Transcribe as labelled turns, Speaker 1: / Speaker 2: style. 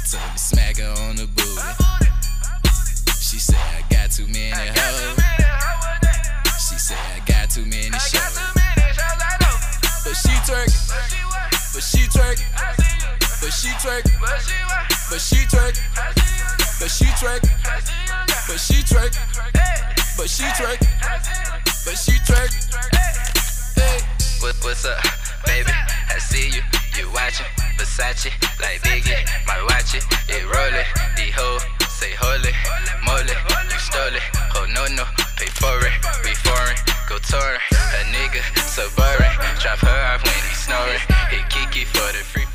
Speaker 1: Told me smack her on the booty. She said I got too many hoes. She said I got too many shows. But she twerking, but she twerking, but she twerking, but she twerking, but she twerking, but she twerking, but she twerking, but she twerking. Hey,
Speaker 2: what's up, baby? I see you, you watching Versace like Biggie. My watch it rollin'. The hoe say holy moly, you stole it. Oh no, pay for it. We foreign, go touring. A nigga so boring. Drop her off when he snoring. Hit Kiki for the free.